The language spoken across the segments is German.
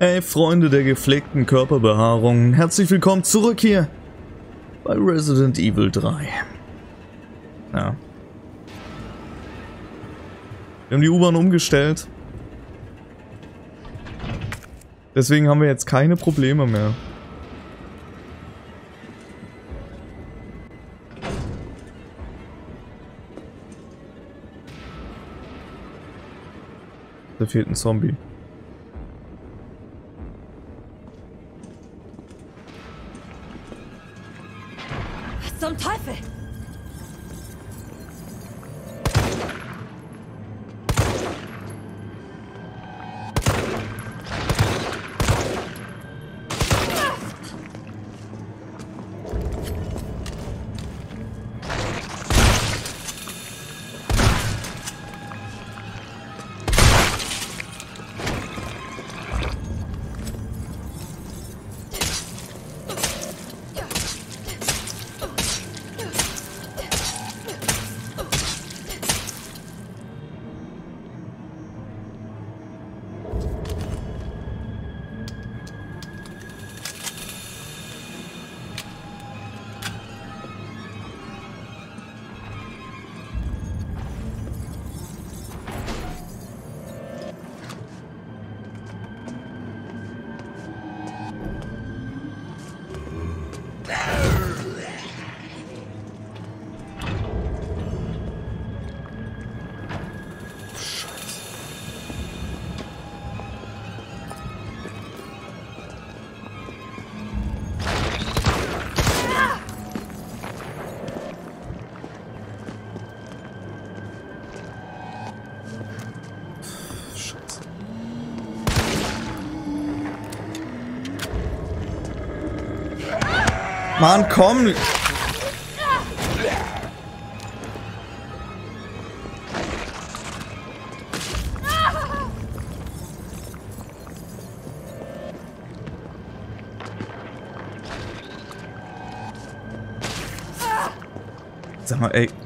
Hey Freunde der gepflegten Körperbehaarung, herzlich willkommen zurück hier bei Resident Evil 3. Ja. Wir haben die U-Bahn umgestellt. Deswegen haben wir jetzt keine Probleme mehr. Da fehlt ein Zombie. Zum Teufel! Mann, komm! Sag mal, ey.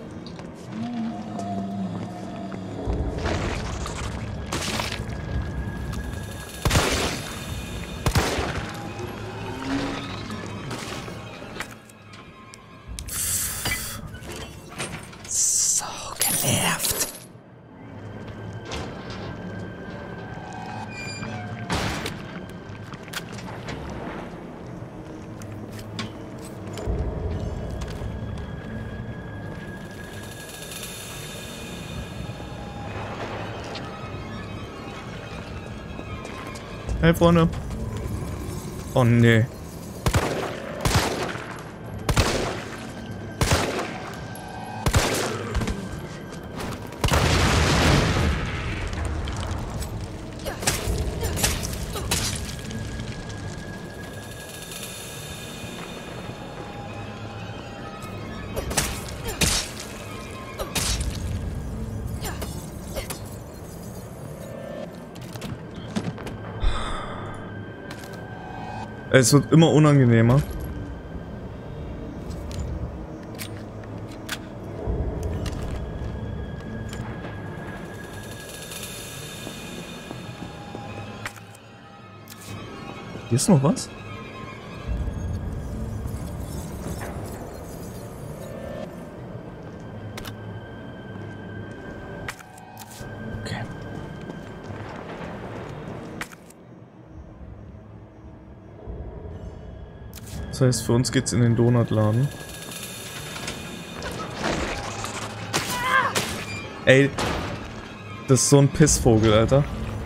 So genervt. Hey Freunde. Oh nee. Es wird immer unangenehmer. Hier ist noch was? Okay. Das heißt, für uns geht's in den Donutladen. Ey, das ist so ein Pissvogel, Alter.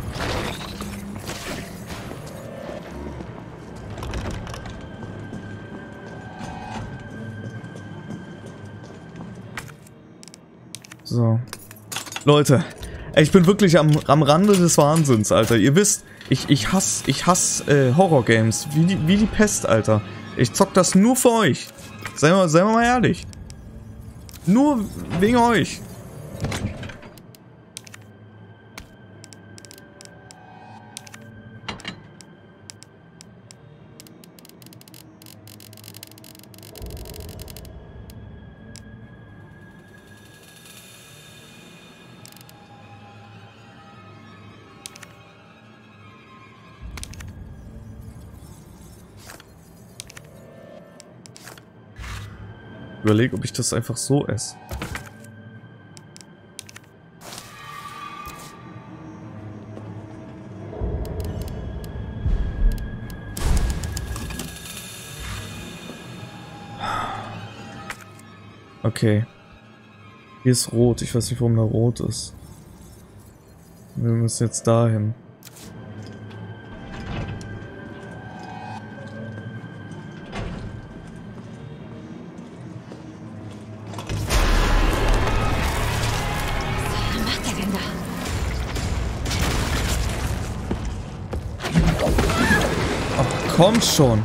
So. Leute, ey, ich bin wirklich am Rande des Wahnsinns, Alter. Ihr wisst, ich hasse Horror-Games. Wie die Pest, Alter. Ich zock das nur für euch. Seien wir mal ehrlich. Nur wegen euch. Überlege, ob ich das einfach so esse. Okay. Hier ist rot. Ich weiß nicht, warum da rot ist. Wir müssen jetzt dahin. Was macht er denn da? Ach, komm schon.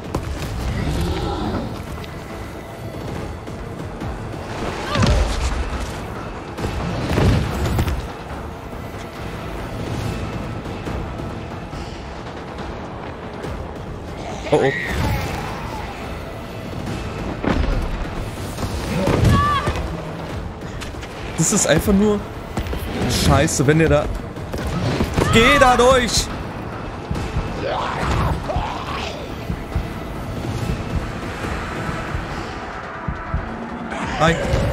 Oh oh. Das ist einfach nur Scheiße, wenn der da... Geh da durch! Hi.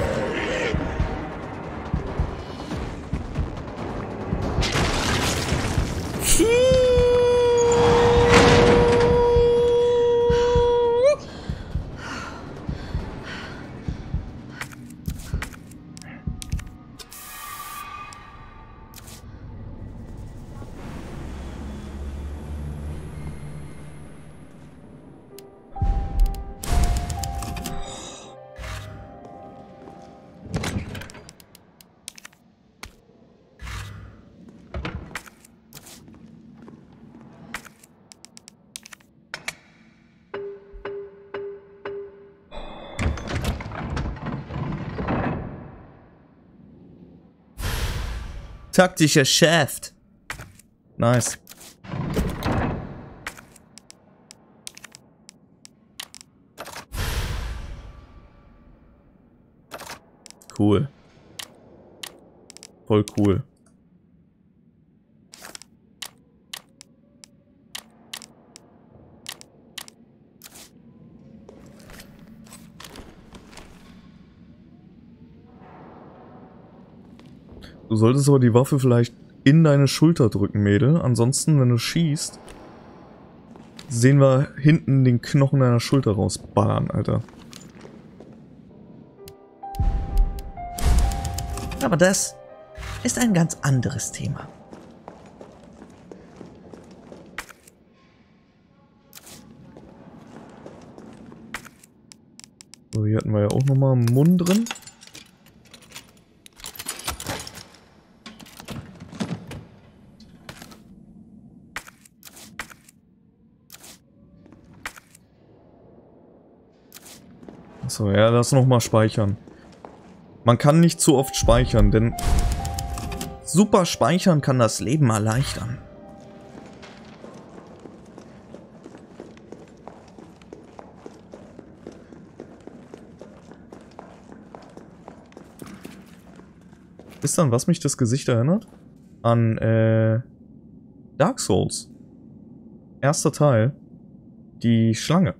Taktischer Shaft. Nice. Cool. Voll cool. Du solltest aber die Waffe vielleicht in deine Schulter drücken, Mädel. Ansonsten, wenn du schießt, sehen wir hinten den Knochen deiner Schulter rausballern, Alter. Aber das ist ein ganz anderes Thema. So, hier hatten wir ja auch nochmal einen Mund drin. So, ja, lass nochmal speichern. Man kann nicht zu oft speichern, denn super speichern kann das Leben erleichtern. Ist dann, was mich das Gesicht erinnert? An, Dark Souls. Erster Teil. Die Schlange.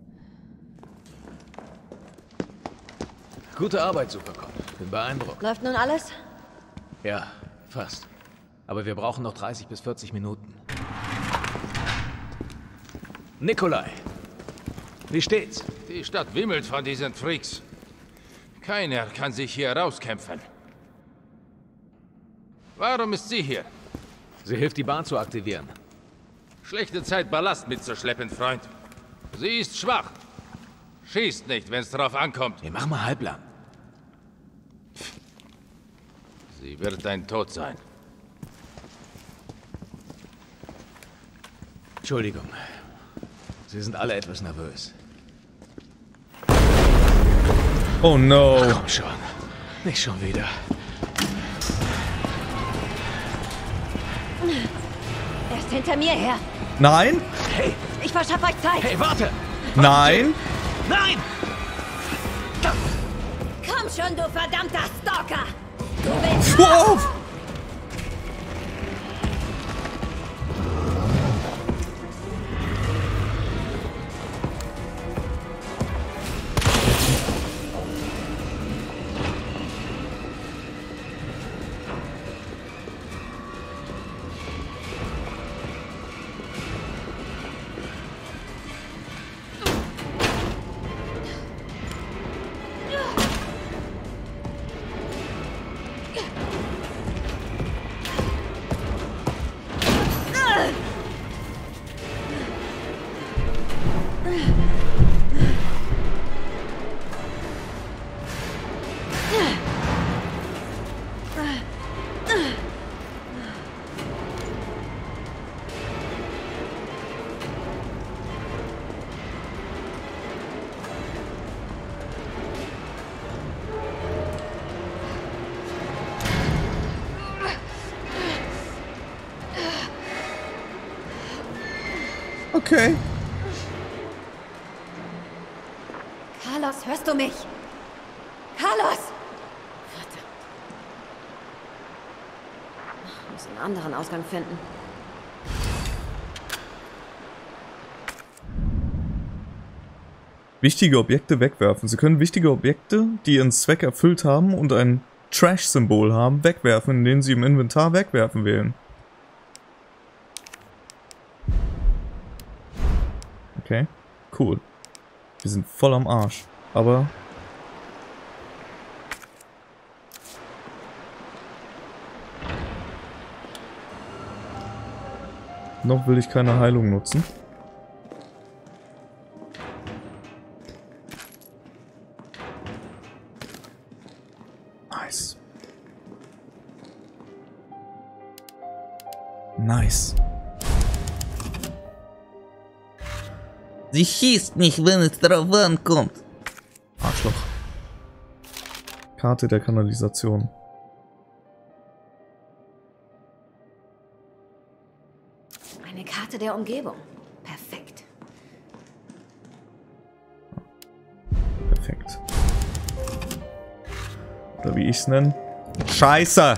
Gute Arbeit, Supercop. Bin beeindruckt. Läuft nun alles? Ja, fast. Aber wir brauchen noch 30 bis 40 Minuten. Nikolai, wie steht's? Die Stadt wimmelt von diesen Freaks. Keiner kann sich hier rauskämpfen. Warum ist sie hier? Sie hilft, die Bahn zu aktivieren. Schlechte Zeit, Ballast mitzuschleppen, Freund. Sie ist schwach. Schießt nicht, wenn es drauf ankommt. Wir machen mal halblang. Sie wird dein Tod sein. Entschuldigung. Sie sind alle etwas nervös. Oh no. Komm schon. Nicht schon wieder. Er ist hinter mir her. Nein? Hey, Ich verschaffe euch Zeit. hey, warte! Nein? Nein! Komm schon, du verdammter Stalker. Du willst... Wow! Okay. Carlos, hörst du mich? Carlos! Verdammt. Ich muss einen anderen Ausgang finden. Wichtige Objekte wegwerfen. Sie können wichtige Objekte, die ihren Zweck erfüllt haben und ein Trash-Symbol haben, wegwerfen, indem sie im Inventar wegwerfen wählen. Okay, cool. Wir sind voll am Arsch, aber... Noch will ich keine Heilung nutzen. Nice. Nice. Sie schießt nicht, wenn es drauf ankommt. Arschloch. Karte der Kanalisation. Eine Karte der Umgebung. Perfekt. Perfekt. Oder wie ich es nenne. Scheiße!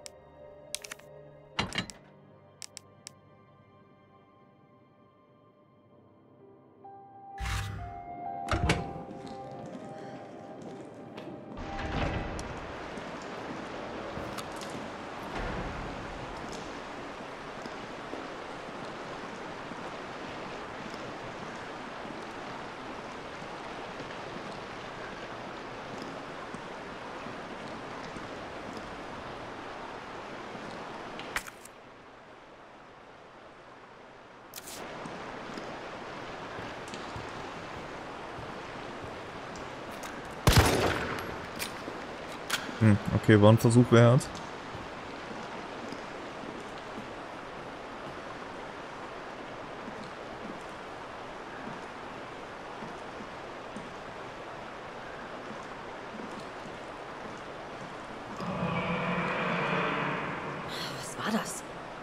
Okay, war ein Versuch wert. Was war das?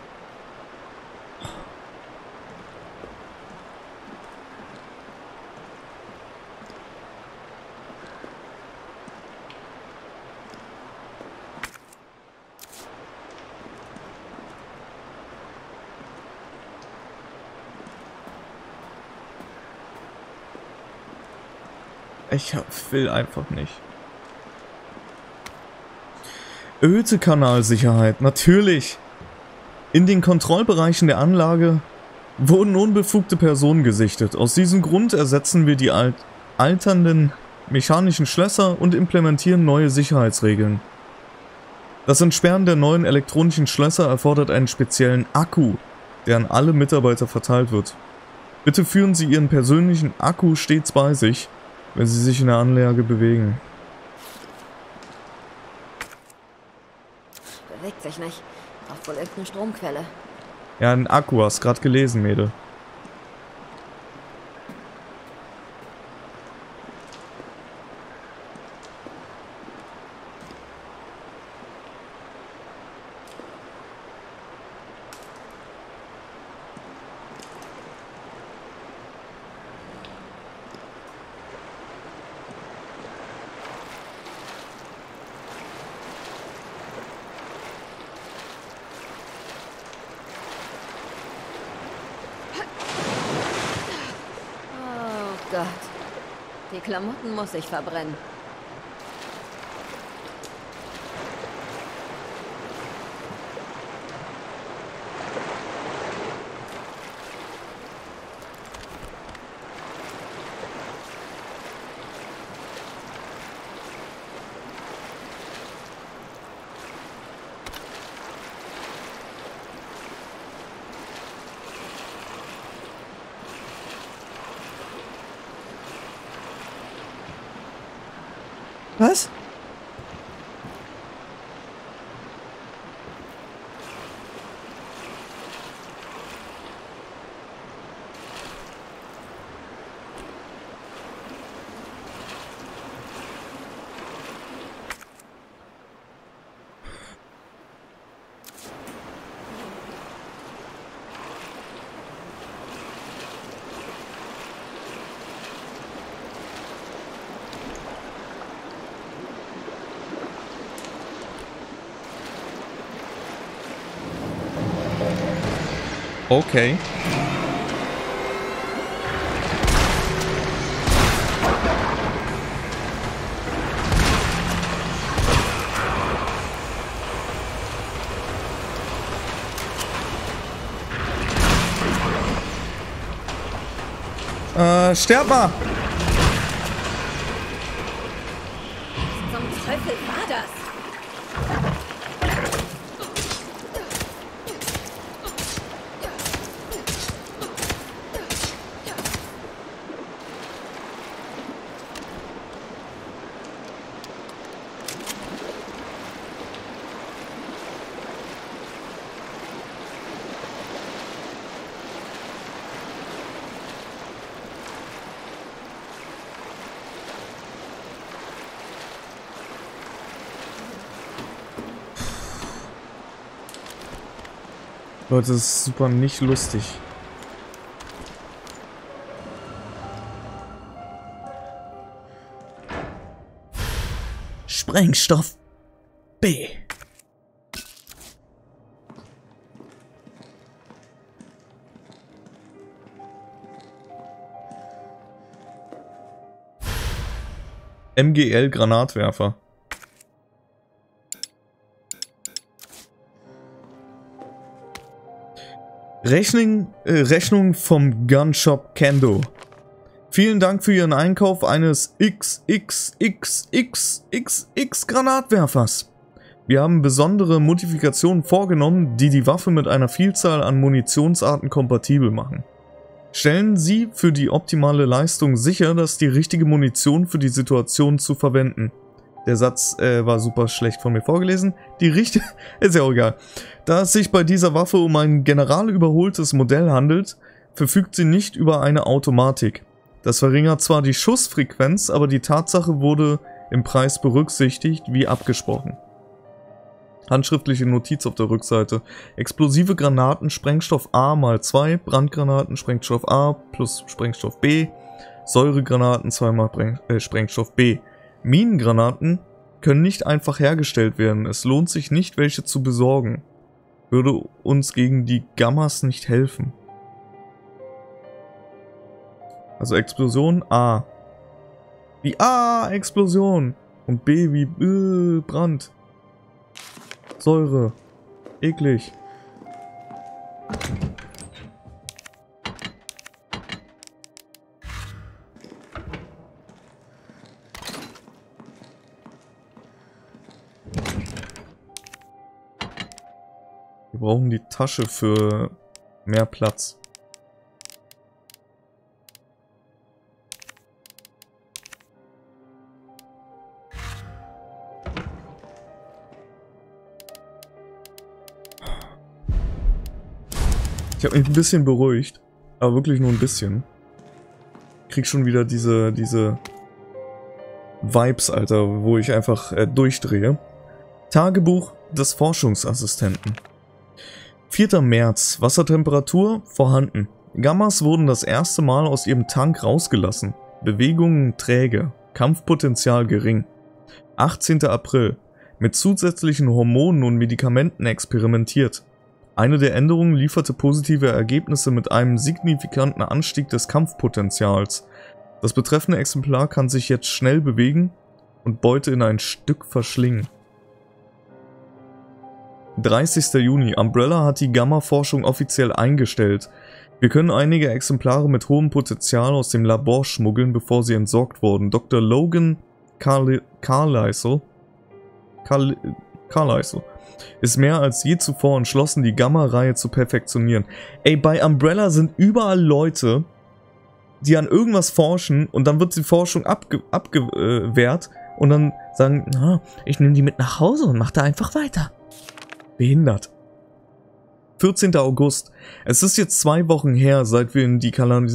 Ich will einfach nicht. Erhöhte Kanalsicherheit, natürlich. In den Kontrollbereichen der Anlage wurden unbefugte Personen gesichtet. Aus diesem Grund ersetzen wir die alternden mechanischen Schlösser und implementieren neue Sicherheitsregeln. Das Entsperren der neuen elektronischen Schlösser erfordert einen speziellen Akku, der an alle Mitarbeiter verteilt wird. Bitte führen Sie Ihren persönlichen Akku stets bei sich, wenn Sie sich in der Anlage bewegen. Bewegt sich nicht. Braucht wohl irgendeine Stromquelle. Ja, ein Akku, hast gerade gelesen, Mädel. Oh Gott. Die Klamotten muss ich verbrennen. Was? Okay. Sterb mal! Zum Teufel war das? Leute, das ist super nicht lustig. Sprengstoff B. MGL-Granatwerfer. Rechnung vom Gunshop Kendo. Vielen Dank für Ihren Einkauf eines XXXXXX Granatwerfers. Wir haben besondere Modifikationen vorgenommen, die die Waffe mit einer Vielzahl an Munitionsarten kompatibel machen. Stellen Sie für die optimale Leistung sicher, dass die richtige Munition für die Situation zu verwenden. Der Satz war super schlecht von mir vorgelesen. Die richtige... ist ja auch egal. Da es sich bei dieser Waffe um ein generalüberholtes Modell handelt, verfügt sie nicht über eine Automatik. Das verringert zwar die Schussfrequenz, aber die Tatsache wurde im Preis berücksichtigt, wie abgesprochen. Handschriftliche Notiz auf der Rückseite. Explosive Granaten Sprengstoff A mal 2, Brandgranaten Sprengstoff A plus Sprengstoff B, Säuregranaten 2 mal Sprengstoff B. Minengranaten können nicht einfach hergestellt werden. Es lohnt sich nicht, welche zu besorgen. Würde uns gegen die Gammas nicht helfen. Also Explosion A. Wie A, Explosion. Und B wie Brand. Säure. Eklig. Wir brauchen die Tasche für mehr Platz. Ich habe mich ein bisschen beruhigt, aber wirklich nur ein bisschen. Ich krieg schon wieder diese Vibes, Alter, wo ich einfach durchdrehe. Tagebuch des Forschungsassistenten. 4. März. Wassertemperatur vorhanden. Gammas wurden das erste Mal aus ihrem Tank rausgelassen. Bewegungen träge. Kampfpotenzial gering. 18. April. Mit zusätzlichen Hormonen und Medikamenten experimentiert. Eine der Änderungen lieferte positive Ergebnisse mit einem signifikanten Anstieg des Kampfpotenzials. Das betreffende Exemplar kann sich jetzt schnell bewegen und Beute in ein Stück verschlingen. 30. Juni. Umbrella hat die Gamma-Forschung offiziell eingestellt. Wir können einige Exemplare mit hohem Potenzial aus dem Labor schmuggeln, bevor sie entsorgt wurden. Dr. Logan Carlisle ist mehr als je zuvor entschlossen, die Gamma-Reihe zu perfektionieren. Ey, bei Umbrella sind überall Leute, die an irgendwas forschen und dann wird die Forschung abgewehrt und dann sagen, na, ich nehme die mit nach Hause und mache da einfach weiter. Behindert. 14. August. Es ist jetzt 2 Wochen her, seit wir in die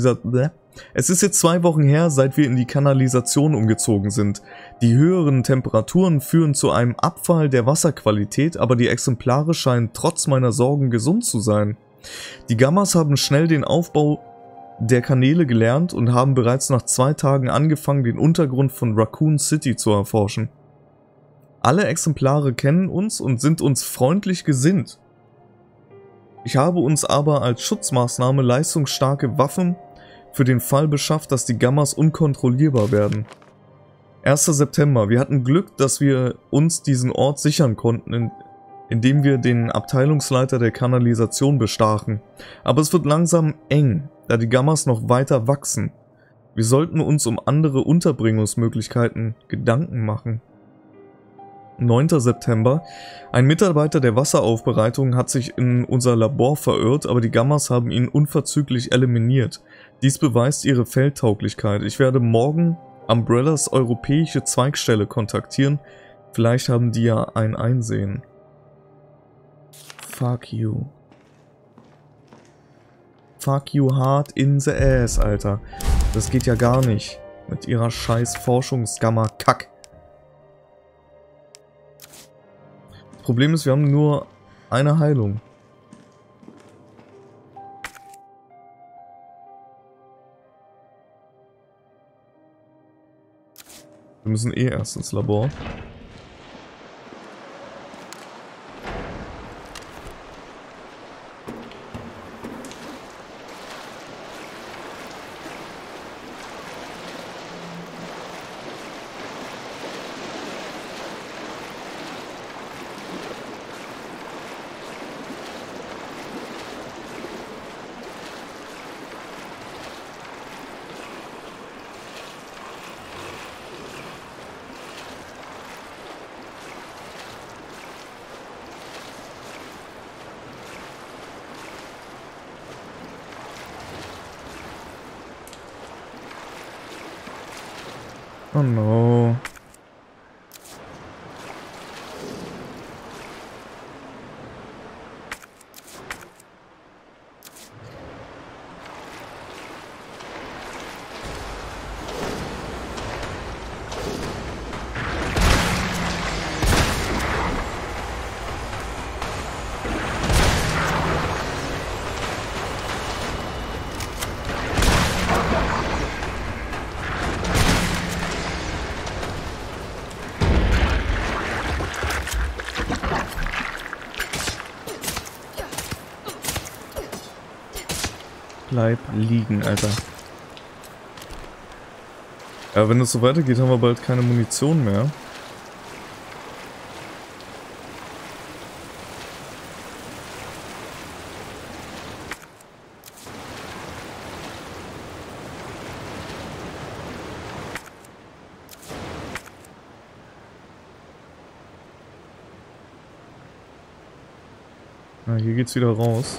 Kanalisation umgezogen sind. Die höheren Temperaturen führen zu einem Abfall der Wasserqualität, aber die Exemplare scheinen trotz meiner Sorgen gesund zu sein. Die Gammas haben schnell den Aufbau der Kanäle gelernt und haben bereits nach 2 Tagen angefangen, den Untergrund von Raccoon City zu erforschen. Alle Exemplare kennen uns und sind uns freundlich gesinnt. Ich habe uns aber als Schutzmaßnahme leistungsstarke Waffen für den Fall beschafft, dass die Gammas unkontrollierbar werden. 1. September. Wir hatten Glück, dass wir uns diesen Ort sichern konnten, indem wir den Abteilungsleiter der Kanalisation bestachen. Aber es wird langsam eng, da die Gammas noch weiter wachsen. Wir sollten uns um andere Unterbringungsmöglichkeiten Gedanken machen. 9. September. Ein Mitarbeiter der Wasseraufbereitung hat sich in unser Labor verirrt, aber die Gammas haben ihn unverzüglich eliminiert. Dies beweist ihre Feldtauglichkeit. Ich werde morgen Umbrellas europäische Zweigstelle kontaktieren. Vielleicht haben die ja ein Einsehen. Fuck you. Fuck you hard in the ass, Alter. Das geht ja gar nicht. Mit ihrer scheiß Forschungsgamma-Kack. Das Problem ist, wir haben nur eine Heilung. Wir müssen eh erst ins Labor. Oh no. Bleib liegen, Alter. Ja, wenn es so weitergeht, haben wir bald keine Munition mehr. Na, hier geht's wieder raus.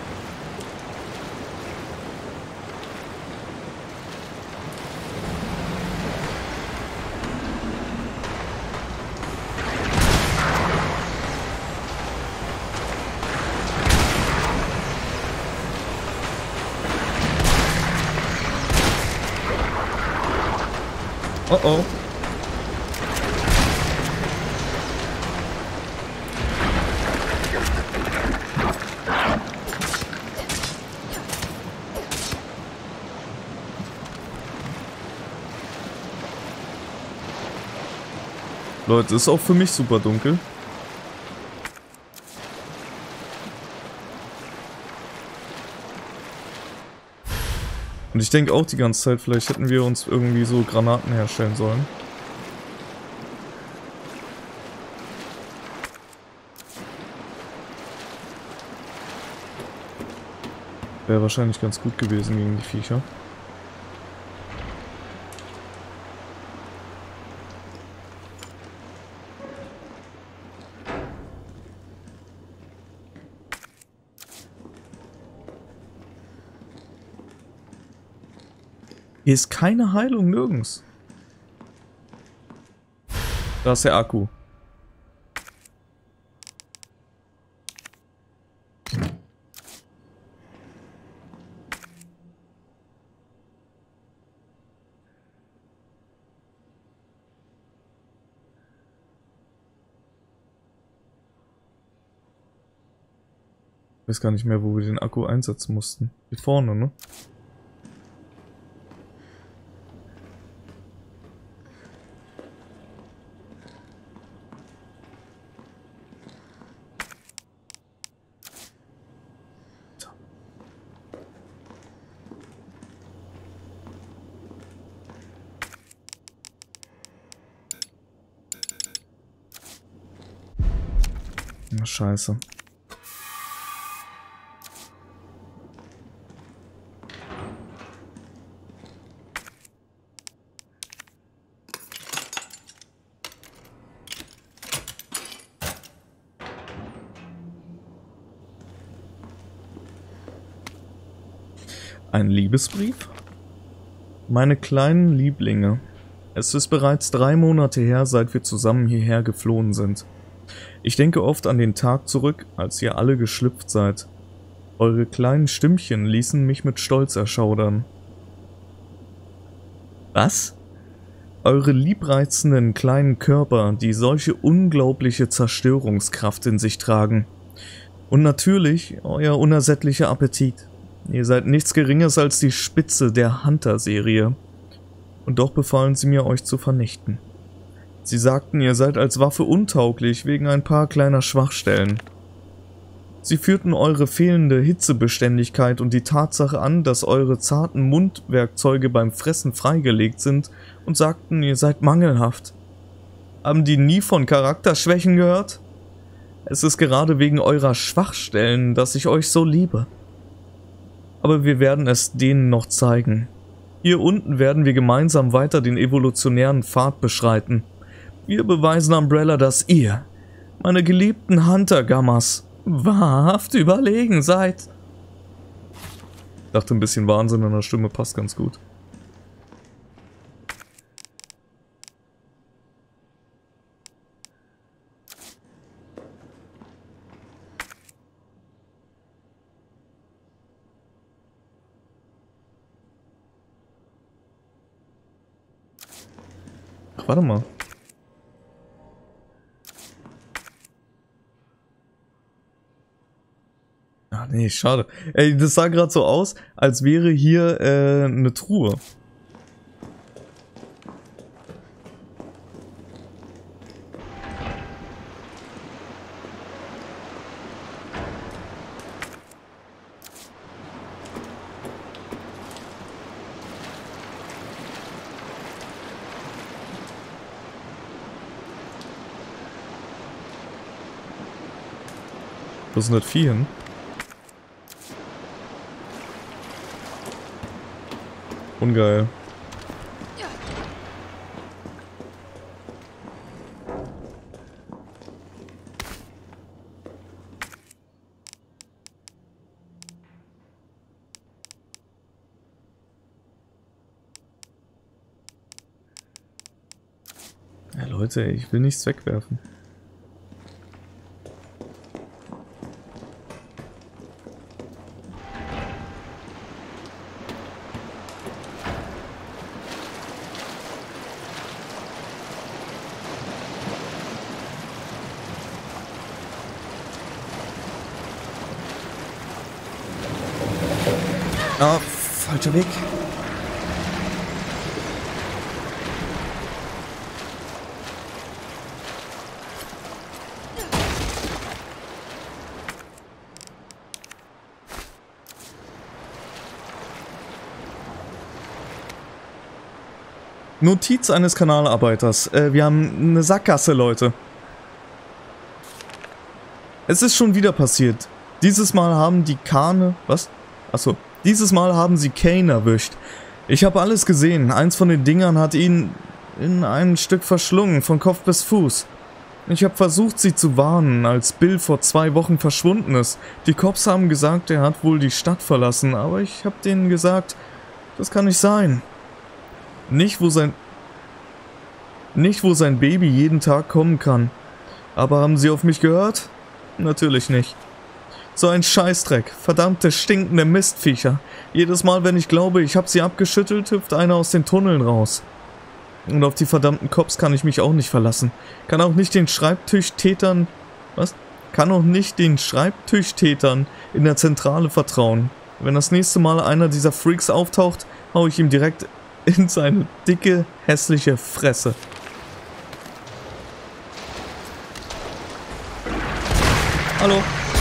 Oh oh. Leute, ist auch für mich super dunkel. Und ich denke auch die ganze Zeit, vielleicht hätten wir uns irgendwie so Granaten herstellen sollen. Wäre wahrscheinlich ganz gut gewesen gegen die Viecher. Hier ist keine Heilung, nirgends. Da ist der Akku. Ich weiß gar nicht mehr, wo wir den Akku einsetzen mussten. Hier vorne, ne? Na, scheiße. Ein Liebesbrief? Meine kleinen Lieblinge, es ist bereits 3 Monate her, seit wir zusammen hierher geflohen sind. Ich denke oft an den Tag zurück, als ihr alle geschlüpft seid. Eure kleinen Stimmchen ließen mich mit Stolz erschaudern. Was? Eure liebreizenden kleinen Körper, die solche unglaubliche Zerstörungskraft in sich tragen. Und natürlich euer unersättlicher Appetit. Ihr seid nichts Geringes als die Spitze der Hunter-Serie. Und doch befahlen sie mir, euch zu vernichten. Sie sagten, ihr seid als Waffe untauglich wegen ein paar kleiner Schwachstellen. Sie führten eure fehlende Hitzebeständigkeit und die Tatsache an, dass eure zarten Mundwerkzeuge beim Fressen freigelegt sind und sagten, ihr seid mangelhaft. Haben die nie von Charakterschwächen gehört? Es ist gerade wegen eurer Schwachstellen, dass ich euch so liebe. Aber wir werden es denen noch zeigen. Hier unten werden wir gemeinsam weiter den evolutionären Pfad beschreiten. Wir beweisen Umbrella, dass ihr, meine geliebten Hunter-Gammas, wahrhaft überlegen seid. Ich dachte, ein bisschen Wahnsinn in der Stimme passt ganz gut. Ach, warte mal. Ah, nee, schade. Ey, das sah gerade so aus, als wäre hier eine Truhe. Wo ist denn das Vieh hin? Ungeil. Ja, Leute, ich will nichts wegwerfen. Ah, falscher Weg. Notiz eines Kanalarbeiters. Wir haben eine Sackgasse, Leute. Es ist schon wieder passiert. Dieses Mal haben die Kane... Was? Achso. Dieses Mal haben sie Kane erwischt. Ich habe alles gesehen. Eins von den Dingern hat ihn in ein Stück verschlungen, von Kopf bis Fuß. Ich habe versucht, sie zu warnen, als Bill vor 2 Wochen verschwunden ist. Die Cops haben gesagt, er hat wohl die Stadt verlassen, aber ich habe denen gesagt, das kann nicht sein. Nicht, wo sein... Nicht, wo sein Baby jeden Tag kommen kann. Aber haben Sie auf mich gehört? Natürlich nicht. So ein Scheißdreck. Verdammte stinkende Mistviecher. Jedes Mal, wenn ich glaube, ich habe sie abgeschüttelt, hüpft einer aus den Tunneln raus. Und auf die verdammten Cops kann ich mich auch nicht verlassen. Kann auch nicht den Schreibtischtätern... Was? Kann auch nicht den Schreibtischtätern in der Zentrale vertrauen. Wenn das nächste Mal einer dieser Freaks auftaucht, hau ich ihm direkt in seine dicke, hässliche Fresse. Hallo.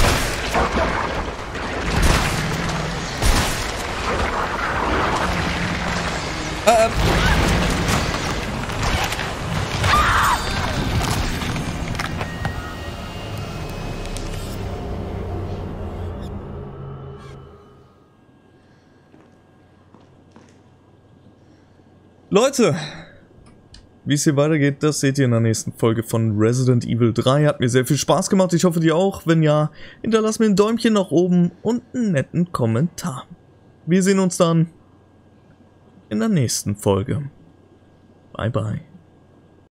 Leute, wie es hier weitergeht, das seht ihr in der nächsten Folge von Resident Evil 3. Hat mir sehr viel Spaß gemacht, ich hoffe dir auch. Wenn ja, hinterlasst mir ein Däumchen nach oben und einen netten Kommentar. Wir sehen uns dann in der nächsten Folge. Bye bye.